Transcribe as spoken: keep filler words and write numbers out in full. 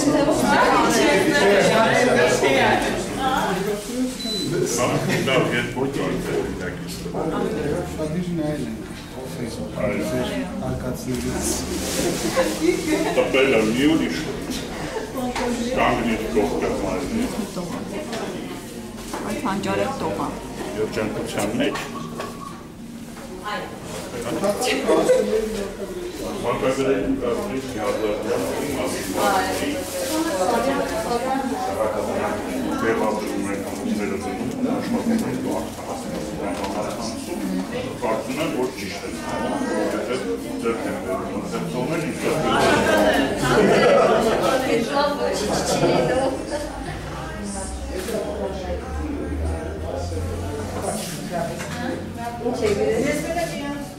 Tabella im Juli steht. Danke nicht doch der Meinung. Այդ հանճարեղ տոմա։ Երջանկության մեջ։ Մակագրային կազմից հազարյան տեղադրում են վերածնում աշխատանքային կարծում եմ, որ ճիշտ է, եթե ձեր են վերում, ձեր թողնել ինչ